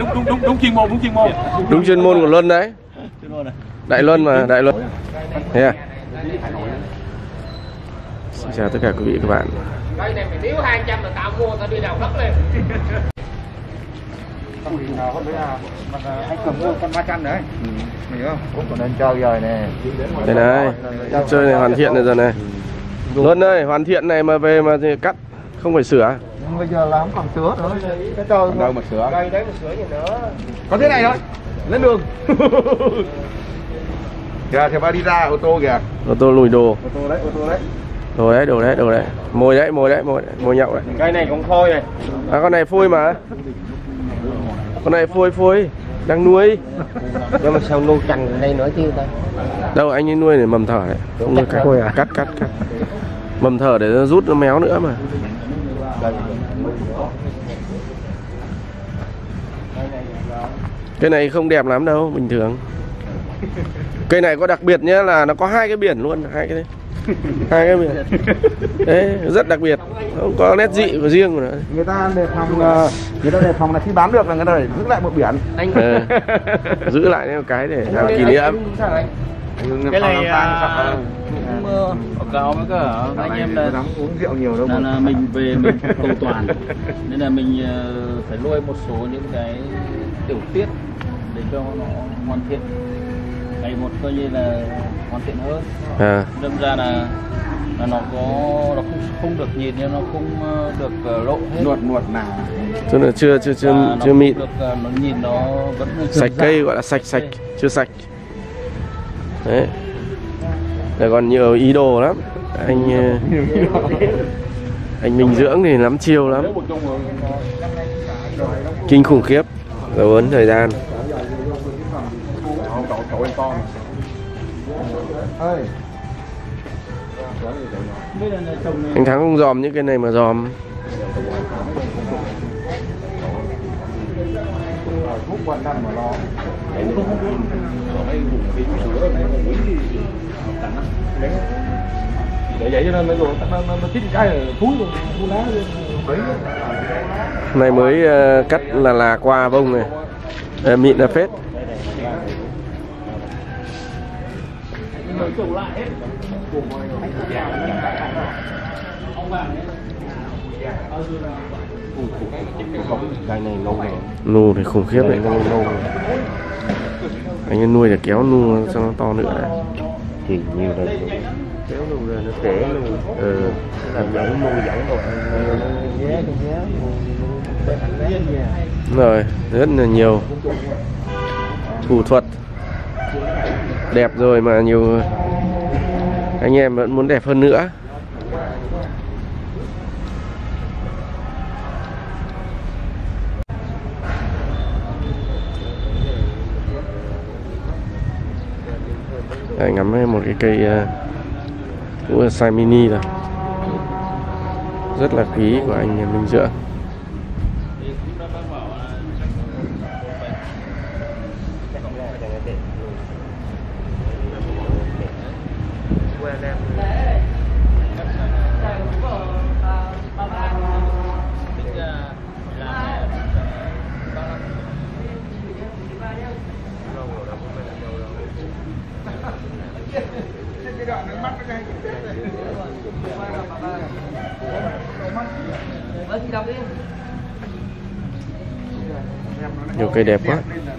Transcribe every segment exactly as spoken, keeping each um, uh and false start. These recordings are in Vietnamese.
đúng đúng đúng chuyên môn, đúng chuyên môn. Đúng chuyên môn của Luân đấy. Đại Luân mà, Đại Luân. Thế à? Xin chào tất cả quý vị các bạn. Đây này phải thiếu hai trăm là tao mua tao đi đào đất lên. Anh cầm mua con ba trăm đấy. Mày hiểu không? Còn nên chơi rồi nè. Đây này, chơi này hoàn thiện này rồi này. Luân ơi, hoàn thiện này mà về mà thì cắt, không phải sửa. Nhưng bây giờ là không còn sửa nữa. Cái trâu đâu mà sửa. Đây đấy mà sửa gì nữa. Có thế này thôi. Lên đường. Kìa, thì ba đi ra ô tô kìa. Ô tô lùi đồ. Ô tô đấy, ô tô đấy. Đồ đấy, đồ đấy, đồ đấy. Mồi đấy, mồi đấy, mồi, mồi nhậu đấy. Cây này cũng phôi này. À con này phôi mà. Con này phôi phôi, đang nuôi. Nhưng mà sao nuôi cành đây nữa chứ ta? Đâu anh ấy nuôi để mầm thở đấy. Không nuôi cắt. À? Cắt cắt cắt. Mầm thở để nó rút nó méo nữa mà. Cái này không đẹp lắm đâu, bình thường. Cây này có đặc biệt nhé là nó có hai cái biển luôn, hai cái đấy. Hai cái biển. Đấy, rất đặc biệt. Không có nét dị của riêng của nó. Người ta đề phòng người ta đề phòng là khi bán được là người ta phải giữ lại một biển. Anh ừ. Giữ lại một cái để làm kỷ niệm. Cái này mưa cáo với cả anh em là uống rượu nhiều đâu là, là mình về mình cầu toàn nên là mình phải nuôi một số những cái tiểu tiết để cho nó hoàn thiện ngày một coi như là hoàn thiện hơn. À. Đâm ra là là nó có nó không không được nhìn nhưng nó không được lộ hết. Nuột nuột nào. Tức là chưa chưa chưa à, chưa mịn. Được, nó nhìn nó vẫn sạch cây, gọi là sạch sạch, chưa sạch. Đấy. Để còn nhiều ý đồ lắm. Anh anh Minh Dưỡng thì lắm chiêu lắm. Kinh khủng khiếp. Dấu ấn thời gian. Anh Thắng không dòm những cái này mà dòm. Để vậy cho nên nó nó nó chín cái là thúi luôn, thúi lá luôn. Này mới uh, cắt là là qua bông này. À, mịn là phết. Cái này lâu rồi. Nu thì khủng khiếp đấy. Anh ấy nuôi để kéo nu cho nó to nữa đấy. Thì nhiều đây. Kéo nu ra nó trễ luôn. Ừ. Làm giống nuôi giống rồi. Giá cái giá. Rồi, rất là nhiều thủ thuật. Đẹp rồi mà nhiều anh em vẫn muốn đẹp hơn nữa. Đây, ngắm một cái cây cũng là size mini rồi, rất là quý của anh Minh Dưỡng. Nhiều cây đẹp quá.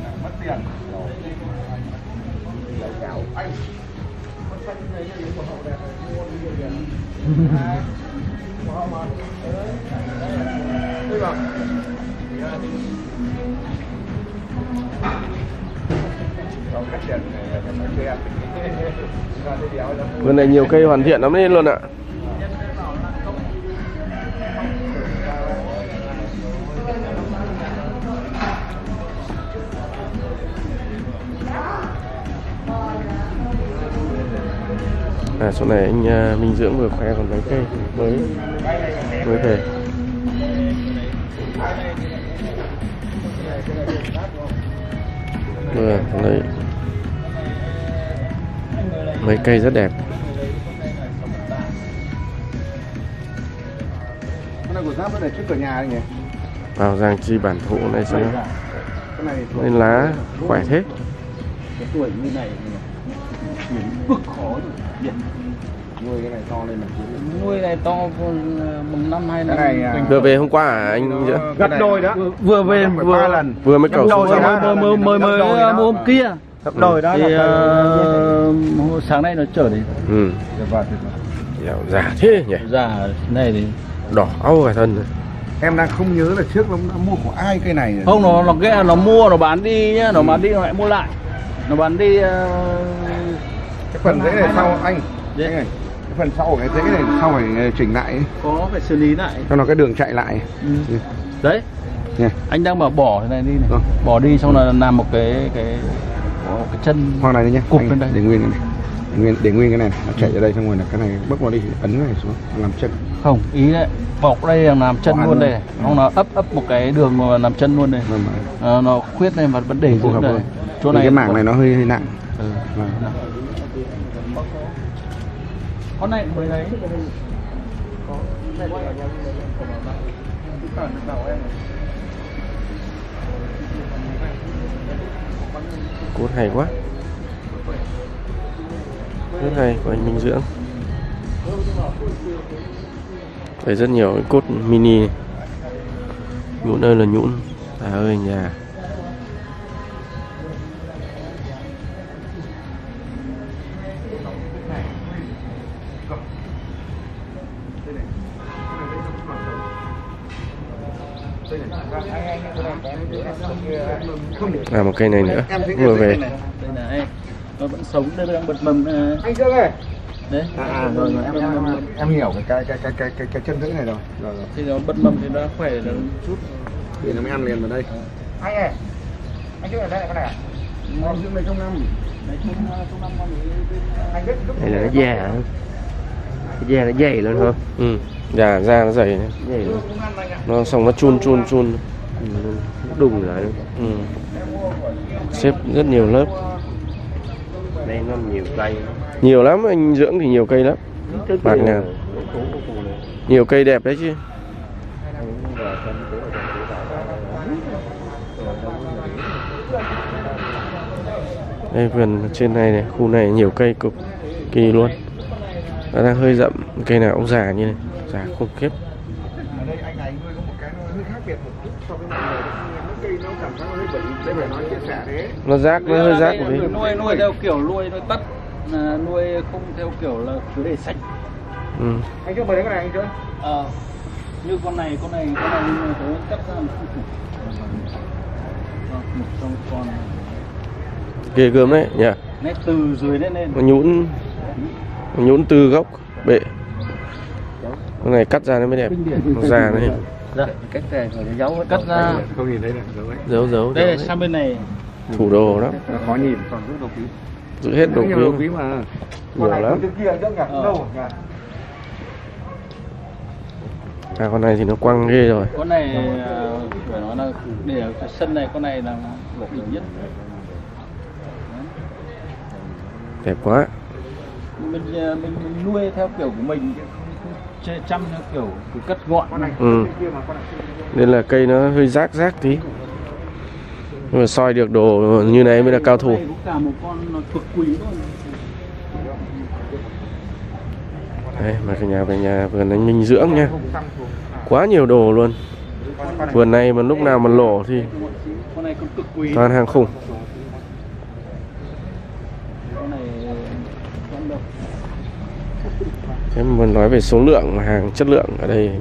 Vườn này nhiều cây hoàn thiện lắm nên luôn ạ. À, chỗ này anh uh, Minh Dưỡng vừa khoe còn mấy cây mới mới về. Vừa lấy mấy cây rất đẹp. Cái này của Giáp nó để trước cửa nhà nhỉ? Vào Giang Chi bản thụ này xem. Nên lá khỏe thế. Cái tuổi như này chuyển cực khó rồi. Nuôi cái này to lên là Nuôi này to mùng năm hai năm. Cái này, à, Vừa về hôm qua à anh Dưỡng? gấp đôi đó. Vừa về vừa lần. Vừa mới cầu đôi xuống mới mới mới mới mới hôm kia. Gấp đôi đó. Thì uh, sáng nay nó chở đi. Ừ. Dẻo già thế nhỉ. Già này thì Đỏ áo cả thân rồi. Em đang không nhớ là trước nó đã mua của ai cây này. không, nó nó cái nó mua nó bán đi nhá, nó bán đi nó lại mua lại. Nó bán đi uh, Cái phần rễ này sau anh. Rễ. Anh ơi, cái phần sau của cái rễ này sau phải chỉnh lại ấy, có phải xử lý lại. cho nó cái đường chạy lại. Ừ. Đấy. Nha. Anh đang bảo bỏ cái này đi này. Vâng. Bỏ đi xong là làm một cái cái có cái chân Hoặc này đi nhá. cụp Anh lên đây. để nguyên cái này. Để nguyên để nguyên cái này, nó chạy ra đây xong rồi là cái này bốc vào đi, ấn cái này xuống làm chân. Không, ý đấy, bọc đây là làm chân Bỏ luôn luôn. đây. Không, nó ấp ấp một cái đường mà làm chân luôn đây. Vâng, vâng. À, nó khuyết này và vấn đề Phù giữa hợp đây. rồi. Chỗ Vì này cái mảng này nó hơi hơi nặng. Ừ. Vâng. Con này mới đấy. Cốt hay quá. Rất hay của anh Minh Dưỡng. Thấy rất nhiều cái cốt mini này. Nhũn ơi là nhũn. À ơi nhà. À một cây này nữa vừa về. Đây này, nó vẫn sống, đây đang bật mầm này. Anh Dương ơi. Đấy. À, à rồi rồi em em em, em hiểu cái cái cái cái cái cái chân rễ này rồi. Rồi rồi. Thì nó bật mầm thì nó khỏe là chút. Thì nó mới ăn liền vào đây. Anh ơi. Anh Dương ở đây là cái này à? Anh Dương này trong năm. Đấy, trong trong năm con Anh biết lúc Đây là nó già hả? Cái da nó dày lên không? Ừ. Già da nó dày này. Dày luôn. Nó xong nó chun chun chun. Ừ, nó đùng lại luôn. Ừ. Xếp rất nhiều lớp. Đây nó nhiều cây. Nhiều lắm, anh Dưỡng thì nhiều cây lắm. Bạt ngàn. Nhiều cây đẹp đấy chứ. Đây vườn trên này này, khu này nhiều cây cực kỳ luôn. Nó đang hơi rậm, cây nào cũng già như này, già khủng khiếp. ở đây anh này nuôi có một cái nó hơi khác biệt một chút so với mọi người. Nó cây nó cảm giác nó hơi bẩn, đây phải nói chia sẻ thế. Nó rác, nó hơi rác một tí. nuôi nuôi theo kiểu nuôi nuôi tắt, à, nuôi không theo kiểu là cứ để sạch. Ừ. Anh chưa mời đến cái này anh chưa? Ờ, như con này con này con này nhưng mà tớ cắt ra một chút. Vâng, một trong con Ghê gớm đấy nhỉ. nét từ dưới lên lên. Nó nhũn, nó nhũn từ gốc bệ. Con này cắt ra nó mới đẹp, nó già này. Dạ, Cắt ra rồi nó giấu hết. cắt ra. Không nhìn thấy này, giấu ấy. Giấu giấu. Đây giấu là sang bên này. thủ đồ đó, Nó khó nhìn, còn rất đồ quý. giữ hết đồ Rất nhiều đồ quý. quý mà. Nhiều lắm. Con kia trước nhỉ? Ờ. Đâu nhỉ? À con này thì nó quăng ghê rồi. Con này à, phải nói là để ở cái sân này con này là là đỉnh nhất. Đẹp quá. Mình, à, mình mình nuôi theo kiểu của mình, chơi chăm theo kiểu cứ cắt gọn. Ừ. Nên là cây nó hơi rác rác tí. Nhưng mà soi được đồ như này mới là cao thủ. Đây cũng cả một con nó cực quý luôn. Đây, mà cái nhà về nhà vườn anh Minh Dưỡng nha. Quá nhiều đồ luôn. Vườn này mà lúc nào mà lỗ thì Con này cũng cực quý. toàn hàng khủng. Con này con độc. Thế mà nói về số lượng mà hàng chất lượng ở đây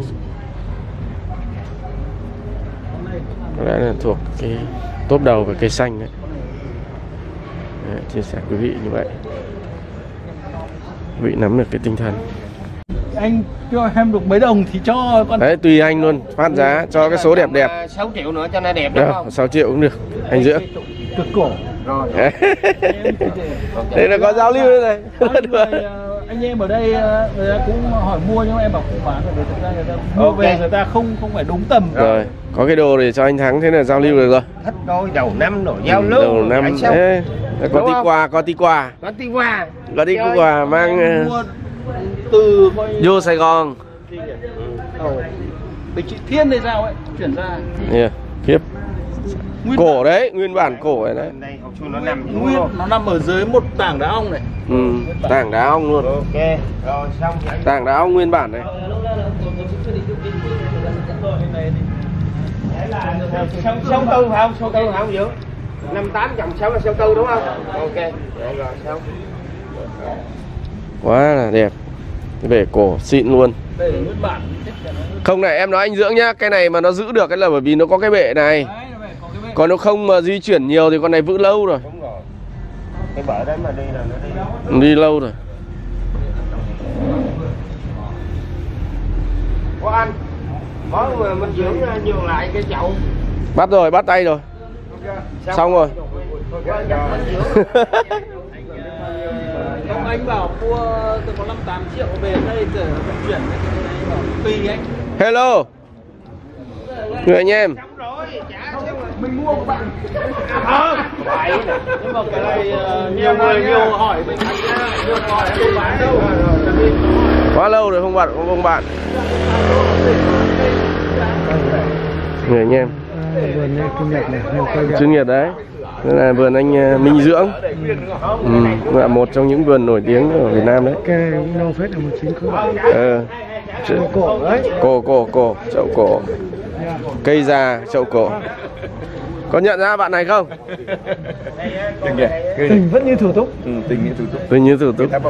Con này cũng có lẽ là thuộc cái top đầu về cây xanh đấy. Đấy, chia sẻ quý vị như vậy, quý vị nắm được cái tinh thần. anh cho em được mấy đồng thì cho con. Đấy tùy anh luôn, phát giá cho cái số đẹp đẹp. sáu triệu nữa cho nó đẹp đúng Được, không? sáu triệu cũng được. Anh Dưỡng. Cực cổ. Rồi. Đây là có giao lưu đây này. Có người, anh em ở đây người ta cũng hỏi mua nhưng mà em bảo không bán rồi, thực ra người ta mua Ok. về người ta không không phải đúng tầm. Rồi, có cái đồ để cho anh Thắng, thế là giao lưu được rồi. Thích đôi đầu năm rồi giao lưu. Đầu năm Tại sao? đấy. Có Đúng tí không? quà, có tí quà. Có tí qua. Có tí Chơi. quà mang Mua ờ, từ coi vô Sài Gòn. Bình Trị Thiên hay sao ấy chuyển ra. Yeah, khiếp. Cổ đấy, nguyên bản cổ này đấy. Đây học chung nó nằm Nguyên nó nằm ở dưới một tảng đá ong này. Ừ, tảng đá ong luôn. ok rồi xong thì anh Tảng đá ong nguyên bản này. sông sông tư phải không sông tư phải không Dưỡng năm tám dòng sáu là sông tư đúng không ok vậy rồi xong Quá là đẹp. Cái bể cổ xịn luôn. Đây là nguyên bản. Không này em nói anh Dưỡng nhá, cái này mà nó giữ được cái là bởi vì nó có cái bệ này. Còn nó không mà di chuyển nhiều thì con này vững lâu rồi. đúng rồi cái bể đấy mà đi là nó đi Đi lâu rồi. có anh có mà mình Dưỡng nhường lại cái chậu Bắt rồi, bắt tay rồi. Xong rồi. Ông anh bảo mua từ có năm tám triệu về đây để vận chuyển cái này bảo tùy anh. Hello. Người anh em. Mình mua của bạn. Nhưng mà cái này nhiều người nhiều hỏi mình nhiều hỏi không bán đâu. Quá lâu rồi không bạn không bạn. Người anh em. Vườn này kinh nhật này, nhiều cây Chuyên nghiệp đấy. Đây là vườn anh uh, Minh Dưỡng. Ừ, là một trong những vườn nổi tiếng ở Việt Nam đấy. cây này cũng lâu phết là một chín khối bảy. Ờ. Cổ đấy. Cổ cổ cổ, chậu cổ. Cây già, chậu cổ. Có nhận ra bạn này không? Tình vẫn như thủ tục. ừ, tình nghĩa thủ tục Tôi như thủ tục.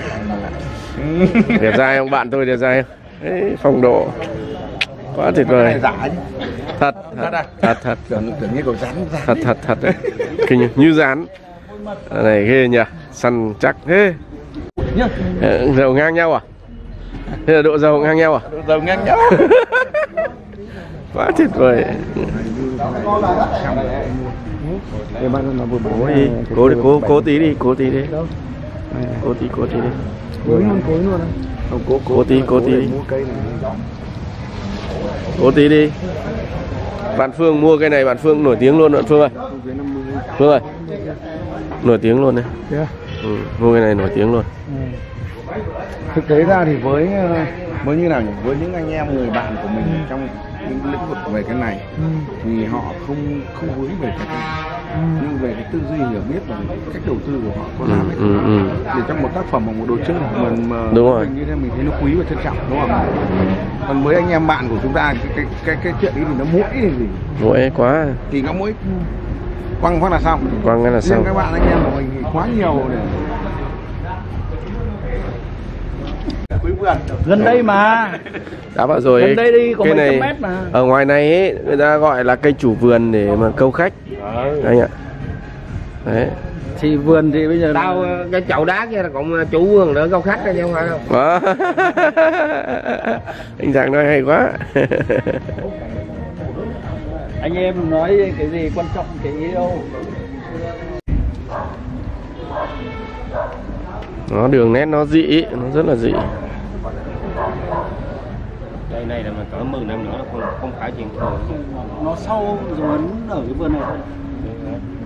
Đẹp trai không bạn tôi đẹp trai không? Đấy, phong độ. Quá tuyệt vời. giả chứ Thật, thật, thật, thật. tưởng tưởng như cậu rắn Thật thật thật đấy. Kinh như rán. Này ghê nhỉ, săn chắc thế. Dầu ngang nhau à? Thế là độ dầu ngang nhau à? dầu ngang nhau Quá tuyệt vời. Cố đi, cố đi, cố cố tí đi, cố tí đi. Cố tí, cố tí đi. Cối luôn, cối luôn. Không, cố cố tí, cố tí đi. Cố tí đi. Bạn Phương mua cái này, bạn Phương nổi tiếng luôn bạn Phương ơi. Phương ơi. Nổi tiếng luôn đấy. Ừ, mua cái này nổi tiếng luôn. Thực tế ra thì với với như nào nhỉ với những anh em người bạn của mình trong những lĩnh vực về cái này thì họ không không hướng về cái này nhưng về cái tư duy hiểu biết và cách đầu tư của họ có làm hay Ừ, ừ, ừ. để trong một tác phẩm hoặc một đồ chơi mình mà Đúng rồi. mình như thế mình thấy nó quý và trân trọng đúng không? Còn với anh em bạn của chúng ta cái cái cái, cái chuyện ấy thì nó mũi thì gì Mũi quá. thì nó mũi quăng phát là xong Quăng cái là xong. nhưng các bạn anh em của mình thì quá nhiều để Gần đây mà. Đã bảo rồi. Gần đây đi có cái mấy này trăm mét mà. ở ngoài này ấy, người ta gọi là cây chủ vườn để mà câu khách. Anh ạ. Đấy. Thì vườn thì bây giờ tao cái chậu đá kia là cũng chủ vườn đỡ câu khách đó chứ không phải đâu. Đó. Anh Giang nói hay quá. anh em nói cái gì quan trọng cái yêu. Nó đường nét nó dị, nó rất là dị. Đây này là mà cỡ mười năm nữa không không phải chuyện thường. Nó sâu giống ở cái vườn này thôi.